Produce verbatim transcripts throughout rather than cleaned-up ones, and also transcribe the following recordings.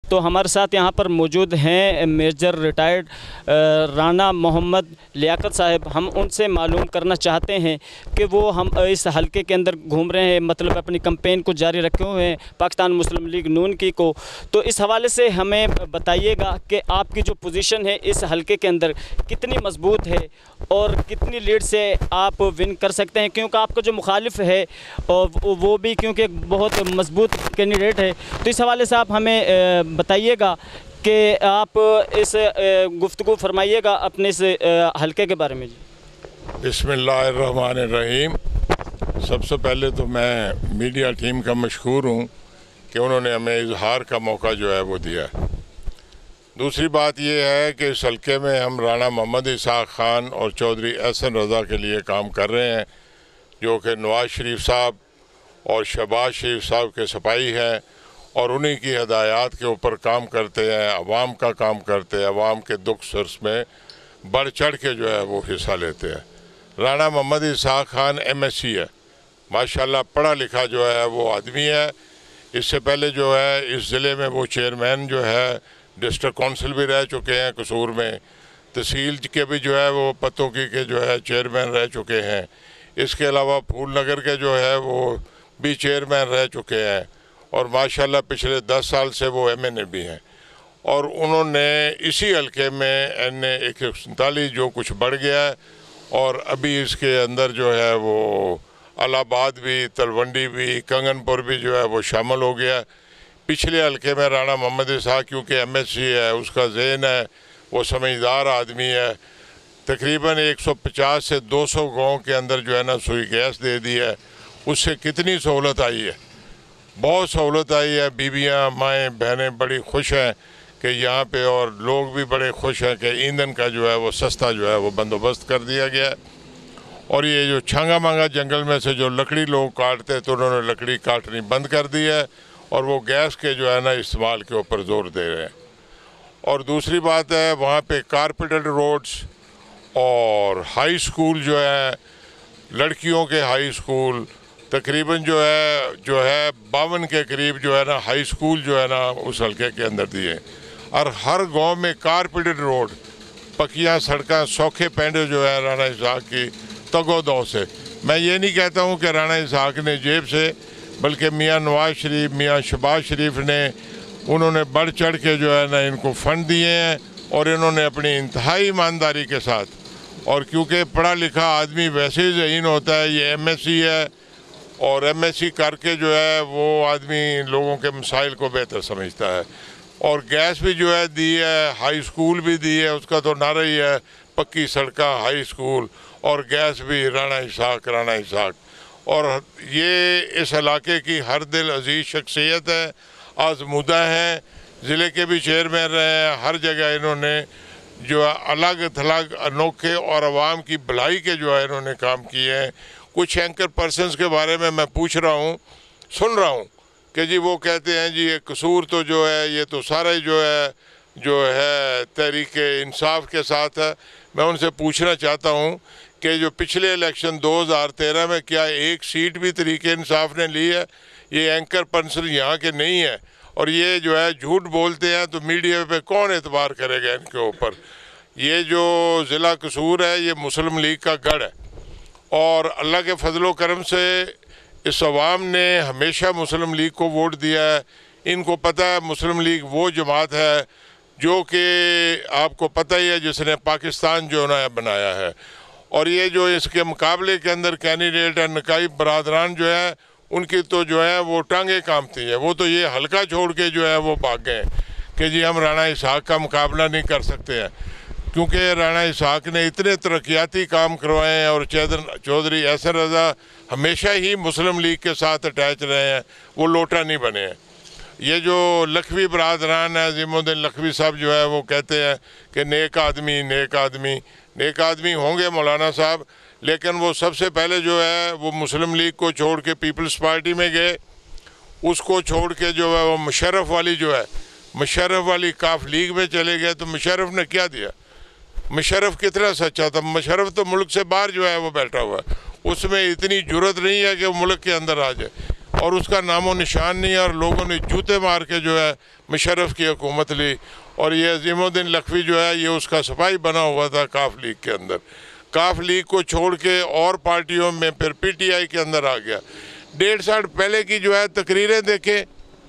तो हमारे साथ यहाँ पर मौजूद हैं मेजर रिटायर्ड राना मोहम्मद लियाकत साहब। हम उनसे मालूम करना चाहते हैं कि वो हम इस हलके के अंदर घूम रहे हैं, मतलब अपनी कैंपेन को जारी रखे हुए हैं पाकिस्तान मुस्लिम लीग नून की को। तो इस हवाले से हमें बताइएगा कि आपकी जो पोजीशन है इस हलके के अंदर कितनी मजबूत है और कितनी लीड से आप विन कर सकते हैं, क्योंकि आपका जो मुखालिफ है और वो भी क्योंकि बहुत मजबूत कैंडिडेट है। तो इस हवाले से आप हमें बताइएगा कि आप इस गुफ्तगू फरमाइएगा अपने इस हलके के बारे में। जी बिस्मिल्लाहिर्रहमानिर्रहीम। सबसे पहले तो मैं मीडिया टीम का मशकूर हूँ कि उन्होंने हमें इजहार का मौका जो है वो दिया। दूसरी बात ये है कि इस हल्के में हम राना मोहम्मद ishaq खान और चौधरी एहसन रज़ा के लिए काम कर रहे हैं, जो कि नवाज शरीफ साहब और शहबाज शरीफ साहब के सिपाही हैं और उन्हीं की हदायत के ऊपर काम करते हैं, अवाम का काम करते हैं, अवाम के दुख सुर्स में बढ़ चढ़ के जो है वो हिस्सा लेते हैं। Rana Mohammad ishaq Khan M S C है, माशाल्लाह पढ़ा लिखा जो है वो आदमी है। इससे पहले जो है इस ज़िले में वो चेयरमैन जो है डिस्ट्रिक्ट काउंसिल भी रह चुके हैं कसूर में, तहसील के भी जो है वो पतोकी के जो है चेयरमैन रह चुके हैं। इसके अलावा फूल नगर के जो है वो भी चेयरमैन रह चुके हैं और माशाल्लाह पिछले दस साल से वो एम एन ए भी हैं। और उन्होंने इसी हल्के में एन ए एक सौ सैंतालीस जो कुछ बढ़ गया है और अभी इसके अंदर जो है वो इलाहाबाद भी, तलवंडी भी, कंगनपुर भी जो है वो शामिल हो गया। पिछले हल्के में राना मोहम्मद ishaq क्योंकि एम एस सी है, उसका ज़हन है, वो समझदार आदमी है। तकरीबन एक सौ पचास से दो सौ गाँव के अंदर जो है ना सुई गैस दे दी है। उससे कितनी सहूलत आई है, बहुत सहूलत आई है। बीबियाँ, माएँ, बहनें बड़ी खुश हैं कि यहाँ पे, और लोग भी बड़े खुश हैं कि ईंधन का जो है वो सस्ता जो है वो बंदोबस्त कर दिया गया है। और ये जो छांगा मांगा जंगल में से जो लकड़ी लोग काटते तो उन्होंने लकड़ी काटनी बंद कर दी है और वो गैस के जो है ना इस्तेमाल के ऊपर ज़ोर दे रहे हैं। और दूसरी बात है वहाँ पे कारपेटेड रोड्स और हाई स्कूल जो है, लड़कियों के हाई स्कूल तकरीबन जो है जो है बावन के करीब जो है ना हाई स्कूल जो है ना उस हल्के के अंदर दिए। और हर गांव में कारपेटेड रोड, पक्कियाँ सड़कें, सौखे पेंडे जो है राना ishaq की तगोदों से। मैं ये नहीं कहता हूँ कि राना ishaq ने जेब से, बल्कि मियाँ नवाज शरीफ, मियाँ शहबाज शरीफ ने उन्होंने बढ़ चढ़ के जो है ना इनको फ़ंड दिए हैं और इन्होंने अपनी इंतहाई ईमानदारी के साथ, और क्योंकि पढ़ा लिखा आदमी वैसे ही ज़हीन होता है, ये एम एस सी है और एम एस सी करके जो है वो आदमी लोगों के मसाइल को बेहतर समझता है। और गैस भी जो है दी है, हाई स्कूल भी दी है, उसका तो नारा ही है पक्की सड़क, हाई स्कूल और गैस भी, राना ishaq राना ishaq। और ये इस इलाके की हर दिल अजीज़ शख्सियत है, आजमुदा है, ज़िले के भी चेयरमैन रहे हैं। हर जगह इन्होंने जो अलग थलग अनोखे और आवाम की भलाई के जो है इन्होंने काम किए हैं। कुछ एंकर पर्सनस के बारे में मैं पूछ रहा हूँ, सुन रहा हूँ कि जी वो कहते हैं जी ये कसूर तो जो है ये तो सारा ही जो है जो है तहरीक इंसाफ के साथ है। मैं उनसे पूछना चाहता हूँ कि जो पिछले इलेक्शन दो हज़ार तेरह में क्या एक सीट भी तहरीक इंसाफ ने ली है? ये एंकर पर्सन यहाँ के नहीं है और ये जो है झूठ बोलते हैं, तो मीडिया पे कौन एतबार करेगा इनके ऊपर? ये जो ज़िला कसूर है ये मुस्लिम लीग का गढ़ है और अल्लाह के फजलो करम से इस अवाम ने हमेशा मुस्लिम लीग को वोट दिया है। इनको पता है मुस्लिम लीग वो जमात है जो कि आपको पता ही है जिसने पाकिस्तान जो ना बनाया है। और ये जो इसके मुकाबले के अंदर कैंडिडेट है नकाइब बरादरान जो है उनकी तो जो है वो टांगे कांपती है। वो तो ये हल्का छोड़ के जो है वो भाग गए कि जी हम राना ishaq का मुकाबला नहीं कर सकते हैं, क्योंकि राना ishaq ने इतने तरक्याती काम करवाए हैं और चौधरी एहसन रज़ा हमेशा ही मुस्लिम लीग के साथ अटैच रहे हैं, वो लोटा नहीं बने हैं। ये जो लखवी बरादरान है, अज़ीमुद्दीन लखवी साहब जो है वो कहते हैं कि नेक आदमी नेक आदमी नेक आदमी होंगे मौलाना साहब, लेकिन वो सबसे पहले जो है वो मुस्लिम लीग को छोड़ के पीपल्स पार्टी में गए। उसको छोड़ के जो है वो मुशर्रफ वाली जो है मुशर्रफ वाली काफ लीग में चले गए। तो मुशर्रफ ने क्या दिया? मुशर्रफ कितना सच्चा था? मुशर्रफ तो मुल्क से बाहर जो है वो बैठा हुआ है, उसमें इतनी जुर्रत नहीं है कि वो मुल्क के अंदर आ जाए। और उसका नामो निशान नहीं है, और लोगों ने जूते मार के जो है मुशर्रफ की हुकूमत ली। और ये अजीमुद्दीन लखवी जो है ये उसका सिपाही बना हुआ था काफ लीग के अंदर। काफ लीग को छोड़ के और पार्टियों में फिर पीटीआई के अंदर आ गया। डेढ़ साल पहले की जो है तकरीरें देखें,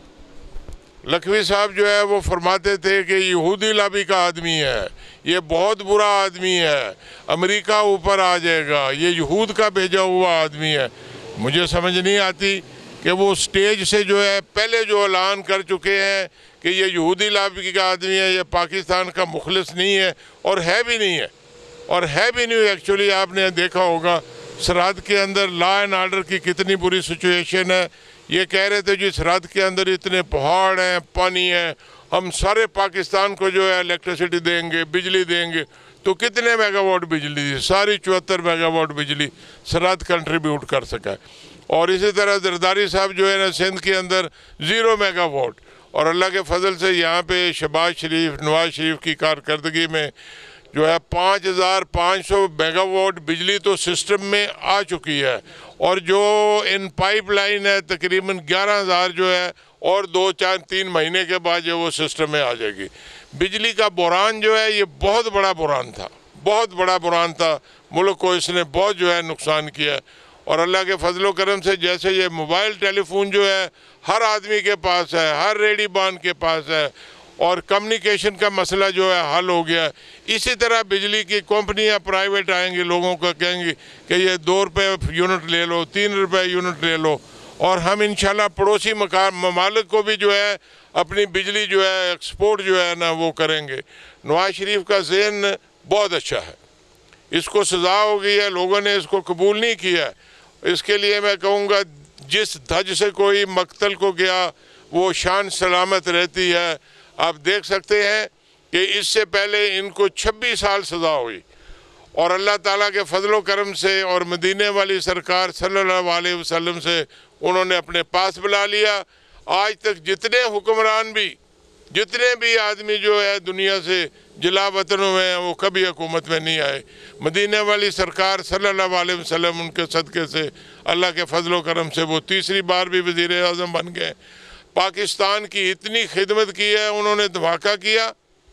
लखवी साहब जो है वो फरमाते थे कि यहूदी लाबी का आदमी है, ये बहुत बुरा आदमी है, अमेरिका ऊपर आ जाएगा, ये यहूद का भेजा हुआ आदमी है। मुझे समझ नहीं आती कि वो स्टेज से जो है पहले जो ऐलान कर चुके हैं कि ये यहूदी लाबी का आदमी है, ये पाकिस्तान का मुखलिस नहीं है, और है भी नहीं है, और है भी नहीं। एक्चुअली आपने देखा होगा सरहद के अंदर लॉ एंड आर्डर की कितनी बुरी सिचुएशन है। ये कह रहे थे जी सरहद के अंदर इतने पहाड़ हैं, पानी है, हम सारे पाकिस्तान को जो है इलेक्ट्रिसिटी देंगे, बिजली देंगे। तो कितने मेगावाट बिजली दी? सारी चौहत्तर मेगावाट बिजली सरहद कंट्रीब्यूट कर सका। और इसी तरह जरदारी साहब जो है ना सिंध के अंदर ज़ीरो मेगावाट। और अल्लाह के फजल से यहाँ पे शहबाज शरीफ, नवाज शरीफ की कारकर्दगी में जो है पाँच हज़ार पाँच सौ मेगावाट बिजली तो सिस्टम में आ चुकी है, और जो इन पाइपलाइन है तकरीबन ग्यारह हज़ार जो है और दो चार तीन महीने के बाद जो वो सिस्टम में आ जाएगी। बिजली का बुरान जो है ये बहुत बड़ा बुरान था, बहुत बड़ा बुरान था। मुल्क को इसने बहुत जो है नुकसान किया। और अल्लाह के फजलो करम से जैसे ये मोबाइल टेलीफोन जो है हर आदमी के पास है, हर रेडी बान के पास है, और कम्युनिकेशन का मसला जो है हल हो गया। इसी तरह बिजली की कंपनियां प्राइवेट आएंगी, लोगों को कहेंगी कि ये दो रुपये यूनिट ले लो, तीन रुपये यूनिट ले लो, और हम इंशाल्लाह पड़ोसी ममालिक को भी जो है अपनी बिजली जो है एक्सपोर्ट जो है ना वो करेंगे। नवाज शरीफ का ज़हन बहुत अच्छा है, इसको सज़ा हो गई है, लोगों ने इसको कबूल नहीं किया। इसके लिए मैं कहूँगा जिस धज से कोई मकतल को गया वो शान सलामत रहती है। आप देख सकते हैं कि इससे पहले इनको छब्बीस साल सज़ा हुई, और अल्लाह ताला के फजलो करम से और मदीने वाली सरकार सल्लल्लाहु अलैहि वसल्लम से उन्होंने अपने पास बुला लिया। आज तक जितने हुक्मरान भी, जितने भी आदमी जो है दुनिया से जिला वतन हुए हैं वो कभी हुकूमत में नहीं आए। मदीने वाली सरकार सल्लल्लाहु अलैहि वसल्लम उनके सदक़े से अल्लाह के फजलो करम से वो तीसरी बार भी वज़ीर आज़म बन गए। पाकिस्तान की इतनी खिदमत की है, उन्होंने धमाका किया,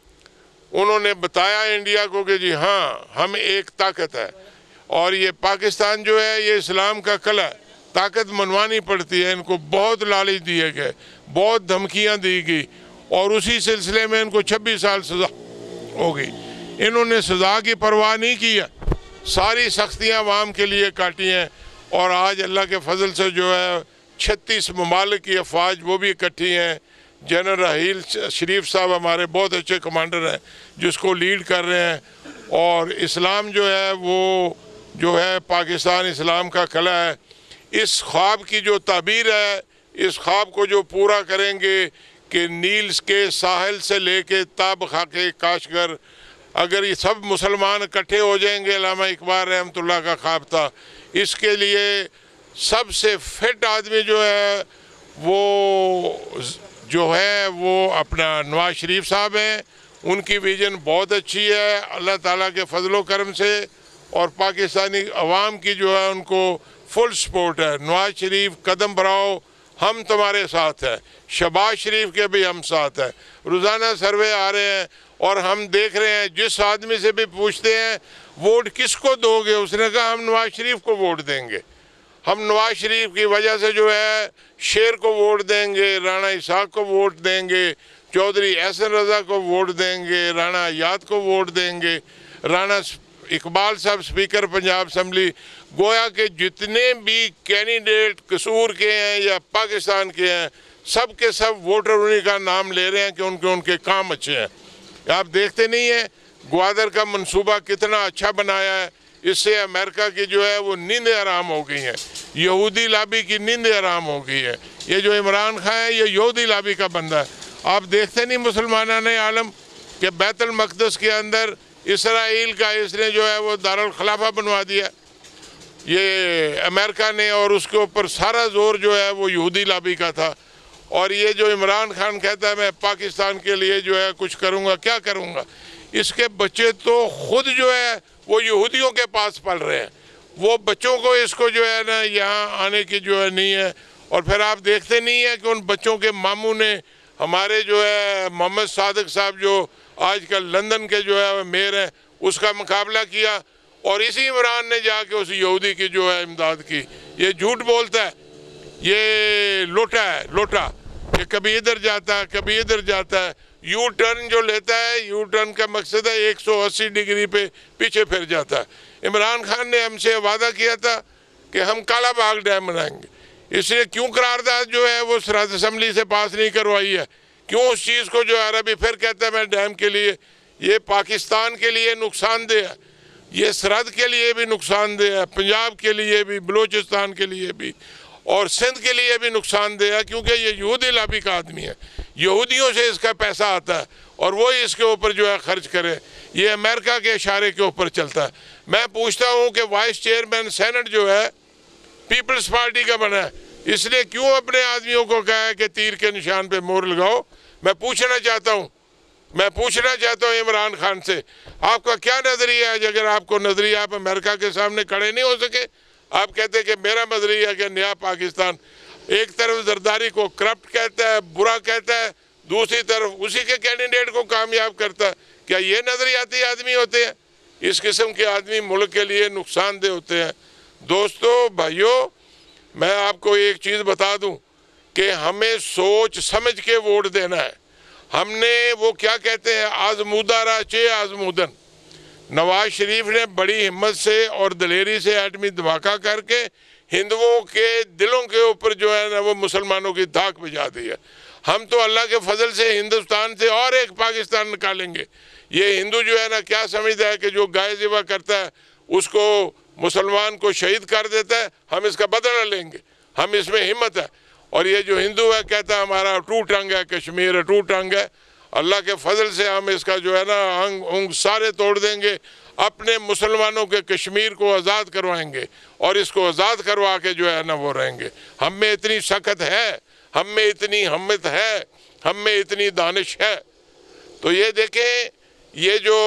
उन्होंने बताया इंडिया को कि जी हाँ हम एक ताकत है, और ये पाकिस्तान जो है ये इस्लाम का कला है, ताकत मनवानी पड़ती है। इनको बहुत लालच दिए गए, बहुत धमकियाँ दी गई, और उसी सिलसिले में इनको छब्बीस साल सज़ा हो गई। इन्होंने सज़ा की परवाह नहीं की है, सारी सख्तियाँ अवाम के लिए काटी हैं। और आज अल्लाह के फजल से जो है छत्तीस ममालिक की अफवाज वो भी इकट्ठी हैं। जनरल राहील शरीफ साहब हमारे बहुत अच्छे कमांडर हैं जिसको लीड कर रहे हैं, और इस्लाम जो है वो जो है पाकिस्तान इस्लाम का कला है। इस ख्वाब की जो ताबीर है, इस ख्वाब को जो पूरा करेंगे कि नील के साहिल से लेके ताब खाके काशगर, अगर ये सब मुसलमान इकट्ठे हो जाएंगे, अल्लामा इकबाल रहमतुल्लाह का ख्वाब था। इसके लिए सबसे फिट आदमी जो है वो जो है वो अपना नवाज शरीफ साहब हैं। उनकी विजन बहुत अच्छी है अल्लाह ताला के फजलो करम से, और पाकिस्तानी अवाम की जो है उनको फुल सपोर्ट है। नवाज शरीफ कदम बढ़ाओ, हम तुम्हारे साथ हैं। शहबाज शरीफ के भी हम साथ हैं। रोज़ाना सर्वे आ रहे हैं और हम देख रहे हैं, जिस आदमी से भी पूछते हैं वोट किसको दोगे, उसने कहा हम नवाज शरीफ को वोट देंगे। हम नवाज शरीफ की वजह से जो है शेर को वोट देंगे, राणा ishaq को वोट देंगे, चौधरी एहसन रज़ा को वोट देंगे, राणा याद को वोट देंगे, राणा इकबाल साहब स्पीकर पंजाब असम्बली। गोया के जितने भी कैंडिडेट कसूर के हैं या पाकिस्तान के हैं, सब के सब वोटर उन्हीं का नाम ले रहे हैं कि उनके उनके काम अच्छे हैं। आप देखते नहीं हैं ग्वादर का मंसूबा कितना अच्छा बनाया है, इससे अमेरिका की जो है वो नींदें आराम हो गई हैं, यहूदी लाबी की नींदें आराम हो गई है। ये जो इमरान खान है ये यहूदी लाबी का बंदा है। आप देखते नहीं मुसलमाना ने आलम के बैतुल मक़दस के अंदर इसराइल का इसने जो है वो दारुल खिलाफा बनवा दिया ये अमेरिका ने, और उसके ऊपर सारा जोर जो है वो यहूदी लाबी का था। और ये जो इमरान खान कहता है मैं पाकिस्तान के लिए जो है कुछ करूँगा, क्या करूँगा, इसके बच्चे तो खुद जो है वो यहूदियों के पास पल रहे हैं। वो बच्चों को इसको जो है ना यहाँ आने की जो है नहीं है, और फिर आप देखते नहीं हैं कि उन बच्चों के मामू ने हमारे जो है मोहम्मद सादिक साहब जो आजकल लंदन के जो है मेयर हैं उसका मुकाबला किया, और इसी इमरान ने जाके उस यहूदी की जो है इमदाद की। ये झूठ बोलता है, ये लोटा है, लोटा, ये कभी इधर जाता है कभी इधर जाता है। यू टर्न जो लेता है, यू टर्न का मकसद है एक सौ अस्सी डिग्री पे पीछे फिर जाता है। इमरान खान ने हमसे वादा किया था कि हम काला बाग डैम बनाएंगे, इसलिए क्यों करारदाद जो है वो सरहद असम्बली से पास नहीं करवाई है, क्यों उस चीज़ को जो है अरबी फिर कहता है मैं डैम के लिए, ये पाकिस्तान के लिए नुकसानदेह है, ये सरहद के लिए भी नुकसानदेह है, पंजाब के लिए भी, बलूचिस्तान के लिए भी और सिंध के लिए भी नुकसानदेह है, क्योंकि ये यहूदी लाबी का आदमी है, यहूदियों से इसका पैसा आता है और वो इसके ऊपर जो है खर्च करे, ये अमेरिका के इशारे के ऊपर चलता है। मैं पूछता हूँ कि वाइस चेयरमैन सेनेट जो है पीपल्स पार्टी का बना है, इसलिए क्यों अपने आदमियों को कहा है कि तीर के निशान पे मोहर लगाओ। मैं पूछना चाहता हूँ मैं पूछना चाहता हूँ इमरान खान से, आपका क्या नज़रिया है? अगर आपको नज़रिया, आप अमेरिका के सामने खड़े नहीं हो सके, आप कहते कि मेरा नज़रिया कि नया पाकिस्तान, एक तरफ जरदारी को करप्ट कहता है, बुरा कहता है, दूसरी तरफ उसी के कैंडिडेट को कामयाब करता है। क्या ये नज़रियाती आदमी होते हैं? इस किस्म के आदमी मुल्क के लिए नुकसानदेह होते हैं। दोस्तों भाइयों, मैं आपको एक चीज़ बता दूं कि हमें सोच समझ के वोट देना है। हमने वो क्या कहते हैं, आजमूदा रा चे आजमूदन। नवाज शरीफ ने बड़ी हिम्मत से और दलेरी से एटमी धमाका करके हिंदुओं के दिलों के ऊपर जो है ना वो मुसलमानों की धाक भिजा दी है। हम तो अल्लाह के फजल से हिंदुस्तान से और एक पाकिस्तान निकालेंगे। ये हिंदू जो है ना क्या समझता है कि जो गाय ज़िबा करता है उसको मुसलमान को शहीद कर देता है, हम इसका बदला लेंगे, हम इसमें हिम्मत है। और ये जो हिंदू है कहता है हमारा टू टंग है, कश्मीर टू टंग है, अल्लाह के फजल से हम इसका जो है ना अंग उंग सारे तोड़ देंगे, अपने मुसलमानों के कश्मीर को आज़ाद करवाएंगे और इसको आज़ाद करवा के जो है ना वो रहेंगे। हम में इतनी सख्त है, हम में इतनी हिम्मत है, हम में इतनी दानिश है। तो ये देखें, ये जो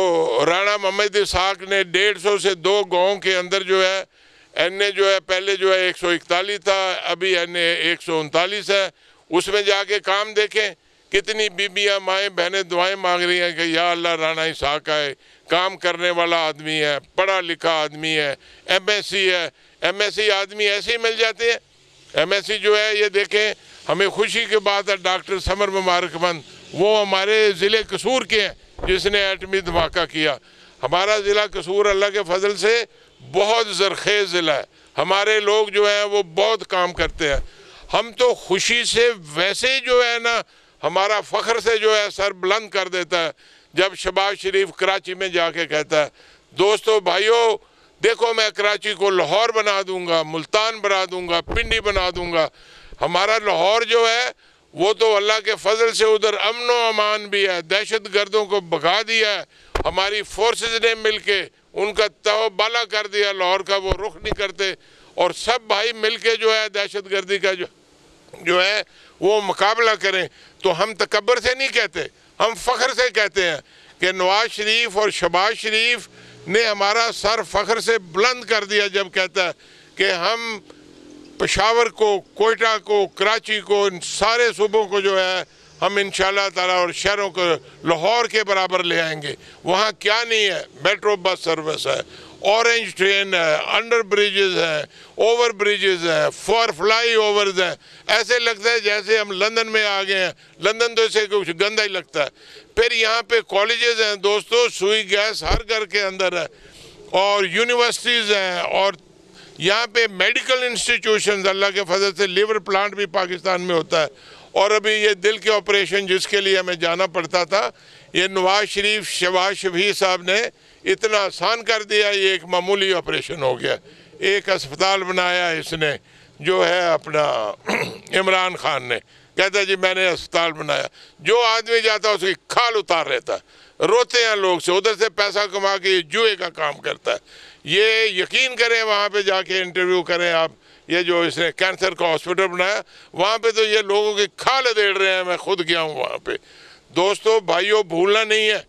राणा मोहम्मद ishaq ने डेढ़ सौ से दो गाँव के अंदर जो है एन ए जो है पहले जो है एक सौ इकतालीस था, अभी एन ए एक सौ उनतालीस है। उसमें जाके काम देखें, कितनी बीबियाँ माएँ बहनें दुआएं मांग रही हैं कि या अल्लाह राणा ishaq आए, काम करने वाला आदमी है, पढ़ा लिखा आदमी है, एम एस सी है। एम एस सी आदमी ऐसे ही मिल जाते हैं। एम एस सी जो है ये देखें, हमें खुशी की बात है, डॉक्टर समर मुबारकमंद वो हमारे ज़िले कसूर के हैं जिसने एटमी धमाका किया। हमारा ज़िला कसूर अल्लाह के फजल से बहुत ज़रखेज़ ज़िला है, हमारे लोग जो हैं वो बहुत काम करते हैं। हम तो खुशी से वैसे ही जो है ना हमारा फ़ख्र से जो है सर बुलंद कर देता है जब शहबाज शरीफ कराची में जाके कहता है, दोस्तों भाइयों देखो मैं कराची को लाहौर बना दूंगा, मुल्तान बना दूंगा, पिंडी बना दूंगा। हमारा लाहौर जो है वो तो अल्लाह के फजल से उधर अमन व अमान भी है, दहशत गर्दों को भगा दिया है, हमारी फोर्सेस ने मिलके उनका तव बाला कर दिया, लाहौर का वो रुख नहीं करते, और सब भाई मिलके जो है दहशत गर्दी का जो जो है वो मुकाबला करें। तो हम तकब्बर से नहीं कहते, हम फ़ख्र से कहते हैं कि नवाज शरीफ और शहबाज शरीफ ने हमारा सर फ़ख्र से बुलंद कर दिया जब कहता है कि हम पेशावर को, कोयटा को, कराची को, इन सारे सूबों को जो है हम इंशाल्लाह ताला और शहरों को लाहौर के बराबर ले आएंगे। वहाँ क्या नहीं है, मेट्रो बस सर्विस है, ऑरेंज ट्रेन है, अंडर ब्रिजेज़ हैं, ओवर ब्रिजेज़ हैं, फॉर फ्लाई ओवर्स हैं। ऐसे लगता है जैसे हम लंदन में आ गए हैं। लंदन तो इसे कुछ गंदा ही लगता है। फिर यहाँ पे कॉलेजेस हैं दोस्तों, सुई गैस हर घर के अंदर है, और यूनिवर्सिटीज़ हैं, और यहाँ पे मेडिकल इंस्टीट्यूशंस, अल्लाह के फजल से लिवर प्लांट भी पाकिस्तान में होता है। और अभी ये दिल के ऑपरेशन जिसके लिए हमें जाना पड़ता था, ये नवाज शरीफ शहबाज शफी साहब ने इतना आसान कर दिया, ये एक मामूली ऑपरेशन हो गया। एक अस्पताल बनाया इसने जो है अपना इमरान खान ने, कहता जी मैंने अस्पताल बनाया, जो आदमी जाता है उसकी खाल उतार रहता है, रोते हैं लोग से, उधर से पैसा कमा के जुए का काम करता है। ये यकीन करें, वहाँ पे जाके इंटरव्यू करें आप, ये जो इसने कैंसर का हॉस्पिटल बनाया वहाँ पे तो ये लोगों की खाल देड़ रहे हैं। मैं खुद गया हूँ वहाँ पे। दोस्तों भाइयों, भूलना नहीं है,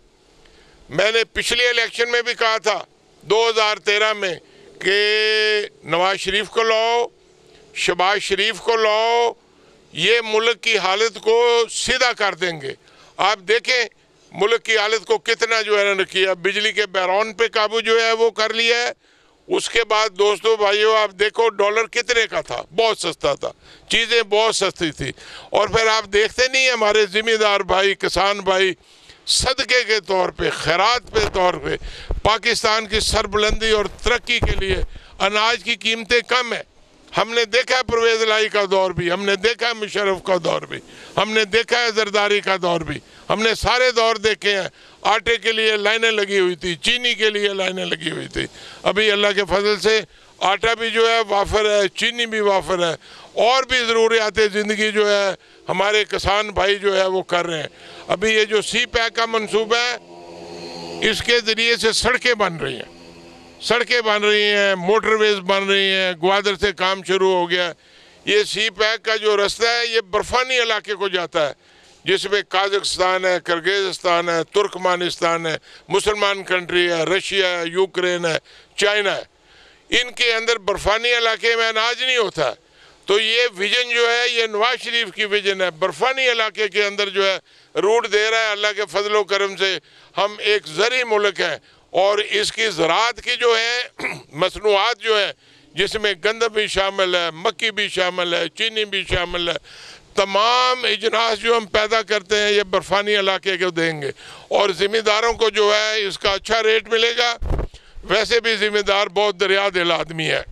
मैंने पिछले इलेक्शन में भी कहा था दो हज़ार तेरह में कि नवाज शरीफ को लाओ, शहबाज शरीफ को लाओ, ये मुल्क की हालत को सीधा कर देंगे। आप देखें मुल्क की हालत को कितना जो है ना किया, बिजली के बहरान पे काबू जो है वो कर लिया है। उसके बाद दोस्तों भाइयों आप देखो डॉलर कितने का था, बहुत सस्ता था, चीज़ें बहुत सस्ती थी। और फिर आप देखते नहीं हमारे ज़िम्मेदार भाई, किसान भाई सदक़े के तौर पे, खैरात पे तौर पे पाकिस्तान की सरबुलंदी और तरक्की के लिए अनाज की कीमतें कम है। हमने देखा है परवेज़ लाई का दौर भी, हमने देखा है मुशर्रफ का दौर भी, हमने देखा है जरदारी का दौर भी, हमने सारे दौर देखे हैं। आटे के लिए लाइनें लगी हुई थी, चीनी के लिए लाइनें लगी हुई थी। अभी अल्लाह के फजल से आटा भी जो है वाफर है, चीनी भी वाफर है, और भी ज़रूरियात ज़िंदगी जो है हमारे किसान भाई जो है वो कर रहे हैं। अभी ये जो सी पैक का मनसूबा है, इसके ज़रिए से सड़कें बन रही हैं, सड़कें बन रही हैं, मोटरवेज बन रही हैं, ग्वादर से काम शुरू हो गया। ये सी पैक का जो रास्ता है ये बर्फानी इलाके को जाता है, जिसमें काज़ाकिस्तान है, किर्गिज़स्तान है, तुर्कमानिस्तान है, मुसलमान कंट्री है, रशिया है, यूक्रेन है, चाइना है। इनके अंदर बर्फानी इलाके में अनाज नहीं होता है। तो ये विजन जो है ये नवाज शरीफ की विजन है, बर्फानी इलाके के अंदर जो है रूट दे रहा है। अल्लाह के फजलो करम से हम एक ज़री मुल्क हैं, और इसकी ज़राअत की जो है मसनूआत जो है, जिसमें गंदम भी शामिल है, मक्की भी शामिल है, चीनी भी शामिल है, तमाम इजनास जो हम पैदा करते हैं ये बर्फानी इलाके को देंगे, और ज़िम्मेदारों को जो है इसका अच्छा रेट मिलेगा। वैसे भी ज़िम्मेदार बहुत दरिया दिल आदमी है।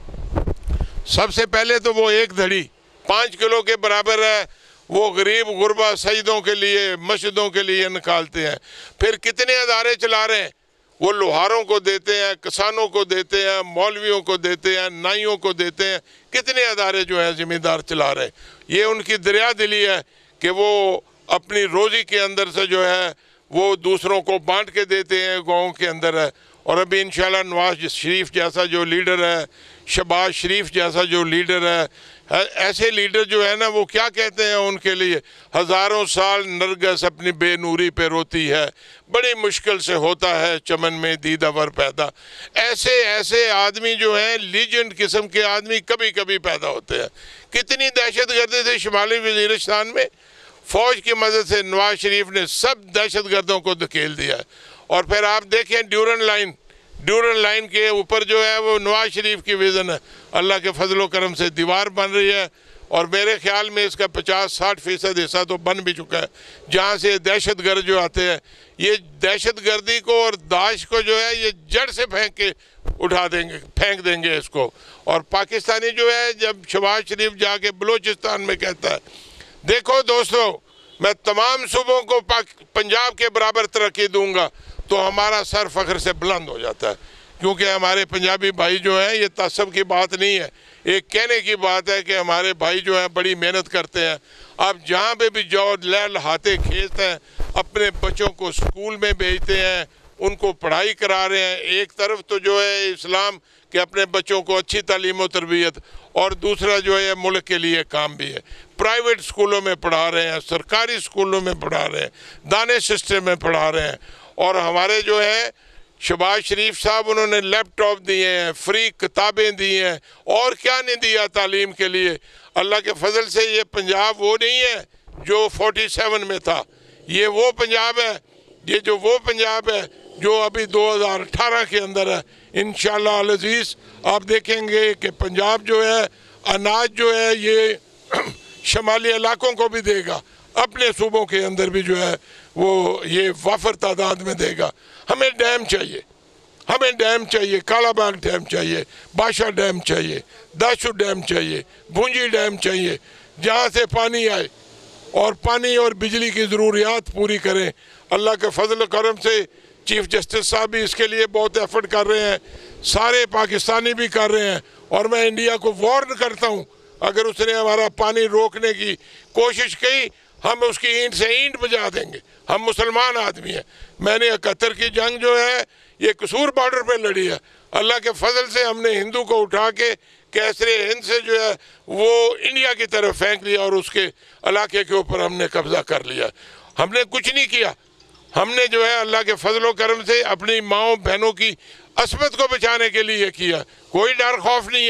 सबसे पहले तो वो एक धड़ी पाँच किलो के बराबर है, वो गरीब गुरबा सजदों के लिए, मस्जिदों के लिए निकालते हैं। फिर कितने अदारे चला रहे हैं, वो लोहारों को देते हैं, किसानों को देते हैं, मौलवियों को देते हैं, नाइयों को देते हैं, कितने अदारे जो हैं ज़िम्मेदार चला रहे हैं। ये उनकी दरिया दिली है कि वो अपनी रोज़ी के अंदर से जो है वो दूसरों को बांट के देते हैं, गाँव के अंदर है। और अभी इंशाल्लाह नवाज शरीफ जैसा जो लीडर है, शहबाज शरीफ जैसा जो लीडर है, ऐसे लीडर जो है ना वो क्या कहते हैं उनके लिए, हज़ारों साल नरगिस अपनी बेनूरी पे रोती है, बड़ी मुश्किल से होता है चमन में दीदावर पैदा। ऐसे ऐसे आदमी जो हैं लीजेंड किस्म के आदमी कभी कभी पैदा होते हैं। कितनी दहशत गर्दी थी शुमाली वज़ीरिस्तान में, फ़ौज की मदद से नवाज शरीफ ने सब दहशत गर्दों को धकेल दिया है। और फिर आप देखें ड्यूरन लाइन, ड्यूरन लाइन के ऊपर जो है वो नवाज शरीफ की विज़न है। अल्लाह के फजलो करम से दीवार बन रही है, और मेरे ख्याल में इसका पचास साठ फ़ीसद हिस्सा तो बन भी चुका है। जहाँ से दहशत गर्द जो आते हैं, ये दहशत गर्दी को और दाश को जो है ये जड़ से फेंक के उठा देंगे, फेंक देंगे इसको। और पाकिस्तानी जो है जब शहबाज शरीफ जाके बलूचिस्तान में कहता है, देखो दोस्तों मैं तमाम सूबों को पंजाब के बराबर तरक्की दूंगा, तो हमारा सर फ़ख्र से बुलंद हो जाता है। क्योंकि हमारे पंजाबी भाई जो हैं ये तासब की बात नहीं है, एक कहने की बात है कि हमारे भाई जो हैं बड़ी मेहनत करते हैं। आप जहाँ पे भी जाओ लहलहाते खेत हैं, अपने बच्चों को स्कूल में भेजते हैं, उनको पढ़ाई करा रहे हैं। एक तरफ तो जो है इस्लाम के अपने बच्चों को अच्छी तालीम और तरबियत, और दूसरा जो है मुल्क के लिए काम भी है। प्राइवेट स्कूलों में पढ़ा रहे हैं, सरकारी स्कूलों में पढ़ा रहे हैं, दाने सिस्टम में पढ़ा रहे हैं। और हमारे जो है शहबाज शरीफ साहब उन्होंने लैपटॉप दिए हैं, फ्री किताबें दी हैं, और क्या नहीं दिया तालीम के लिए। अल्लाह के फजल से ये पंजाब वो नहीं है जो सैंतालीस में था, ये वो पंजाब है, ये जो वो पंजाब है जो अभी दो हज़ार अठारह के अंदर है। इंशाअल्लाह अल अज़ीज़ आप देखेंगे कि पंजाब जो है अनाज जो है ये शमाली इलाकों को भी देगा, अपने सूबों के अंदर भी जो है वो ये वाफर तादाद में देगा। हमें डैम चाहिए, हमें डैम चाहिए, कालाबाग डैम चाहिए, बादशाह डैम चाहिए, दाशु डैम चाहिए, भूंजी डैम चाहिए, जहाँ से पानी आए और पानी और बिजली की ज़रूरियात पूरी करें। अल्लाह के फजल करम से चीफ जस्टिस साहब भी इसके लिए बहुत एफर्ट कर रहे हैं, सारे पाकिस्तानी भी कर रहे हैं। और मैं इंडिया को वार्न करता हूँ, अगर उसने हमारा पानी रोकने की कोशिश की, हम उसकी ईंट से ईंट बजा देंगे। हम मुसलमान आदमी हैं। मैंने इकहत्तर की जंग जो है ये कसूर बॉर्डर पे लड़ी है। अल्लाह के फजल से हमने हिंदू को उठा के कैसरे हिंद से जो है वो इंडिया की तरफ फेंक दिया, और उसके इलाके के ऊपर हमने कब्जा कर लिया। हमने कुछ नहीं किया, हमने जो है अल्लाह के फजलो करम से अपनी माओ बहनों की असमत को बचाने के लिए किया। कोई डर खौफ नहीं है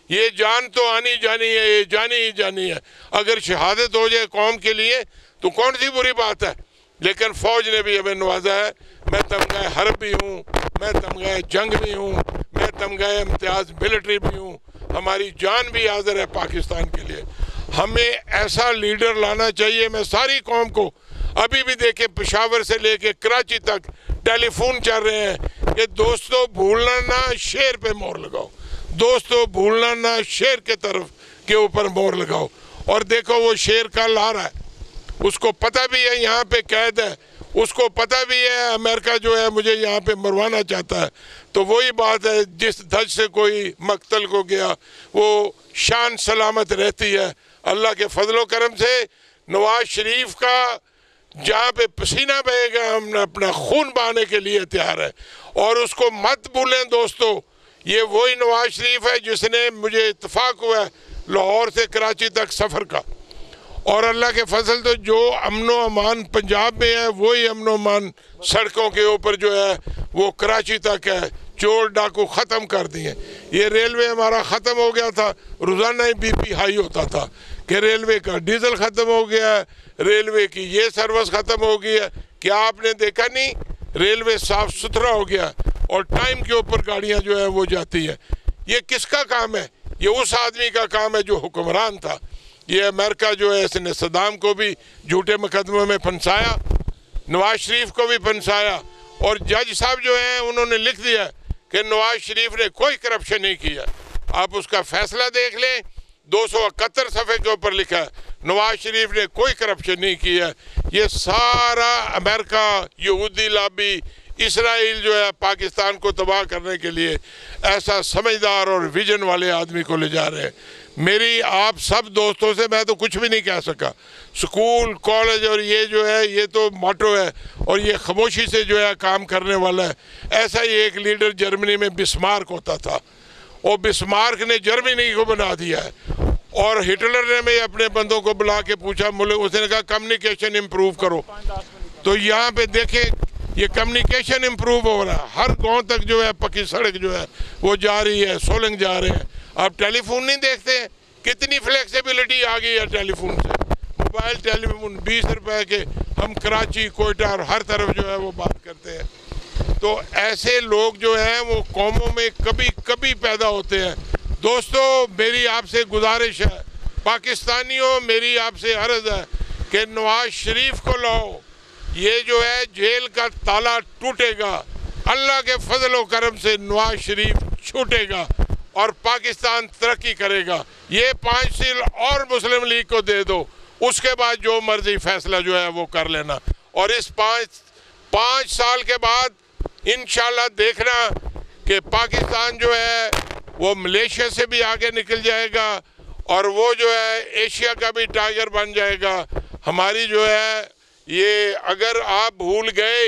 ये जान तो आनी जानी है, ये जानी ही जानी है। अगर शहादत हो जाए कौम के लिए तो कौन सी बुरी बात है। लेकिन फ़ौज ने भी हमें नवाजा है। मैं तमगा हर्ब भी हूँ, मैं तमगा जंग भी हूँ, मैं तमगा इम्तियाज़ मिलिट्री भी हूँ। हमारी जान भी हाजिर है पाकिस्तान के लिए। हमें ऐसा लीडर लाना चाहिए। मैं सारी कौम को, अभी भी देखें पेशावर से लेके कराची तक टेलीफोन चल रहे हैं कि दोस्तों भूलना ना शेर पे मोहर लगाओ, दोस्तों भूलना ना शेर के तरफ के ऊपर मोहर लगाओ। और देखो वो शेर कल आ रहा है, उसको पता भी है यहाँ पे कैद है, उसको पता भी है अमेरिका जो है मुझे यहाँ पे मरवाना चाहता है। तो वही बात है, जिस धज से कोई मकतल को गया वो शान सलामत रहती है। अल्लाह के फजलो करम से नवाज शरीफ का जहाँ पे पसीना बहेगा हम अपना खून बहाने के लिए तैयार है। और उसको मत भूलें दोस्तों, ये वही नवाज शरीफ है जिसने, मुझे इत्तेफाक हुआ है लाहौर से कराची तक सफ़र का, और अल्लाह के फजल तो जो अमनो अमान पंजाब में है वही अमनो अमान सड़कों के ऊपर जो है वो कराची तक है। चोर डाकू ख़त्म कर दिए। ये रेलवे हमारा ख़त्म हो गया था, रोज़ाना ही बीपी हाई होता था कि रेलवे का डीजल ख़त्म हो गया है, रेलवे की ये सर्विस ख़त्म हो गई है। क्या आपने देखा नहीं, रेलवे साफ़ सुथरा हो गया और टाइम के ऊपर गाड़ियाँ जो है वो जाती है। ये किसका काम है? ये उस आदमी का काम है जो हुक्मरान था। ये अमेरिका जो है इसने सदाम को भी झूठे मुकदमों में फंसाया, नवाज शरीफ को भी फंसाया, और जज साहब जो हैं उन्होंने लिख दिया कि नवाज शरीफ ने कोई करप्शन नहीं किया। आप उसका फैसला देख लें, दो सौ इकहत्तर सफ़े के ऊपर लिखा है नवाज शरीफ ने कोई करप्शन नहीं किया। ये सारा अमेरिका, यहूदी लॉबी, इसराइल जो है पाकिस्तान को तबाह करने के लिए ऐसा समझदार और विजन वाले आदमी को ले जा रहे हैं। मेरी आप सब दोस्तों से मैं तो कुछ भी नहीं कह सका। स्कूल कॉलेज और ये जो है ये तो मोटो है और ये खामोशी से जो है काम करने वाला है। ऐसा ही एक लीडर जर्मनी में बिस्मार्क होता था, और बिस्मार्क ने जर्मनी को बना दिया है। और हिटलर ने भी अपने बंदों को बुला के पूछा, मुझे उसने कहा कम्युनिकेशन इम्प्रूव करो। तो यहाँ पे देखें ये कम्युनिकेशन इम्प्रूव हो रहा है। हर गांव तक जो है पक्की सड़क जो है वो जा रही है, सोलंग जा रहे हैं। आप टेलीफोन नहीं देखते, कितनी फ्लेक्सिबिलिटी आ गई है टेलीफोन से। मोबाइल टेलीफोन बीस रुपए के हम कराची, कोयटा और हर तरफ जो है वो बात करते हैं। तो ऐसे लोग जो हैं वो कौमों में कभी कभी पैदा होते हैं। दोस्तों मेरी आपसे गुजारिश है, पाकिस्तानियों मेरी आपसे अर्ज़ है कि नवाज शरीफ को लाओ। ये जो है जेल का ताला टूटेगा, अल्लाह के फजल व करम से नवाज शरीफ छूटेगा और पाकिस्तान तरक्की करेगा। ये पाँच सील और मुस्लिम लीग को दे दो, उसके बाद जो मर्जी फैसला जो है वो कर लेना। और इस पाँच पाँच साल के बाद इंशाल्लाह देखना कि पाकिस्तान जो है वो मलेशिया से भी आगे निकल जाएगा और वो जो है एशिया का भी टाइगर बन जाएगा। हमारी जो है ये, अगर आप भूल गए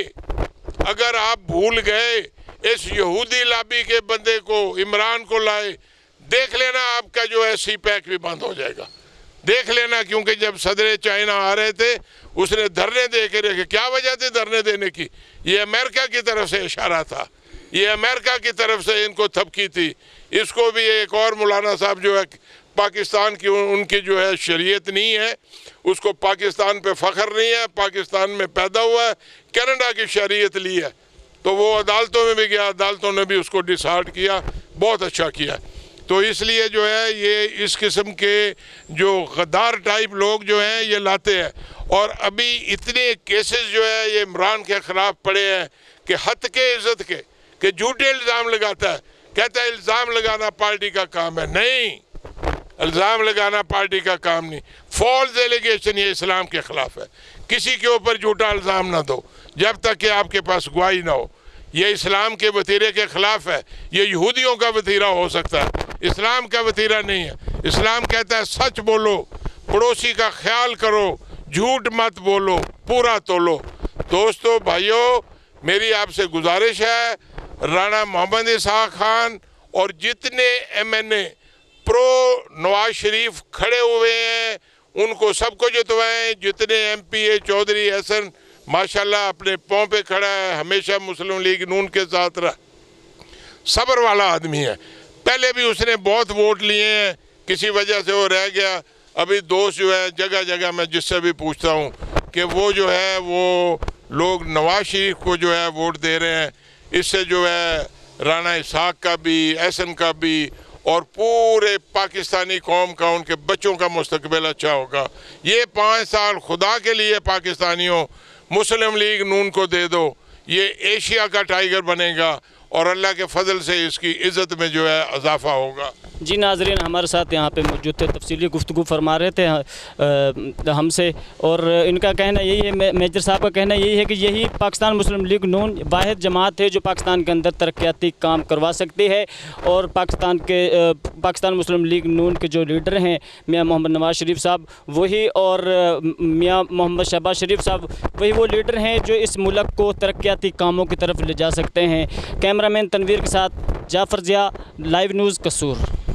अगर आप भूल गए इस यहूदी लॉबी के बंदे को, इमरान को लाए, देख लेना आपका जो है सी पैक भी बंद हो जाएगा। देख लेना, क्योंकि जब सदर चाइना आ रहे थे उसने धरने दे के रखे। क्या वजह थी धरने देने की? ये अमेरिका की तरफ से इशारा था, ये अमेरिका की तरफ से इनको थपकी थी। इसको भी एक और मौलाना साहब जो है पाकिस्तान की, उनकी जो है शरीयत नहीं है, उसको पाकिस्तान पे फ़ख्र नहीं है, पाकिस्तान में पैदा हुआ है, कनाडा की शरीयत ली है, तो वो अदालतों में भी गया, अदालतों ने भी उसको डिसाइड किया, बहुत अच्छा किया। तो इसलिए जो है ये इस किस्म के जो गद्दार टाइप लोग जो हैं ये लाते हैं। और अभी इतने केसेस जो है ये इमरान के ख़िलाफ़ पड़े हैं कि हद के इज़्ज़त के, कि झूठे इल्ज़ाम लगाता है, कहता है इल्ज़ाम लगाना पार्टी का काम है। नहीं, इल्ज़ाम लगाना पार्टी का काम नहीं। फॉल्स एलिगेशन ये इस्लाम के ख़िलाफ़ है। किसी के ऊपर झूठा इल्ज़ाम ना दो जब तक कि आपके पास गवाही ना हो। ये इस्लाम के वतीरे के ख़िलाफ़ है। ये यहूदियों का वतीरा हो सकता है, इस्लाम का वतीरा नहीं है। इस्लाम कहता है सच बोलो, पड़ोसी का ख्याल करो, झूठ मत बोलो, पूरा तोलो। दोस्तों भाइयों मेरी आपसे गुजारिश है, राणा मोहम्मद इसहाक खान और जितने M N A pro Nawaz Sharif खड़े हुए हैं उनको सबको जितवाएं। जितने M P A Chaudhry Hasan माशाल्लाह अपने पाँव पे खड़ा है, हमेशा मुस्लिम लीग नून के साथ रहा, सब्र वाला आदमी है। पहले भी उसने बहुत वोट लिए हैं, किसी वजह से वो रह गया। अभी दोस्त जो है जगह जगह मैं जिससे भी पूछता हूँ कि वो जो है वो लोग नवाज शरीफ को जो है वोट दे रहे हैं। इससे जो है राना ishaq का भी, एहसन का भी और पूरे पाकिस्तानी कौम का, उनके बच्चों का मुस्तकबिल अच्छा होगा। ये पाँच साल खुदा के लिए पाकिस्तानियों मुस्लिम लीग नून को दे दो, ये एशिया का टाइगर बनेगा और अल्लाह के फजल से इसकी इज़्ज़त में जो है इजाफा होगा। जी नाज़रीन, हमारे साथ यहाँ पे मौजूद थे, तफसीली गुफ्तगू फरमा रहे थे आ, हमसे, और इनका कहना यही है, मेजर साहब का कहना यही है कि यही पाकिस्तान मुस्लिम लीग नून वाहिद जमात है जो पाकिस्तान के अंदर तरक्याती काम करवा सकती है। और पाकिस्तान के आ, पाकिस्तान मुस्लिम लीग नून के जो लीडर हैं मियाँ मोहम्मद नवाज शरीफ साहब वही, और मियाँ मोहम्मद शहबाज शरीफ साहब वही वो लीडर हैं जो इस मुल्क को तरक्याती कामों की तरफ ले जा सकते हैं। कैमरामैन तनवीर के साथ जाफ़र ज़िया, लाइव न्यूज़ कसूर।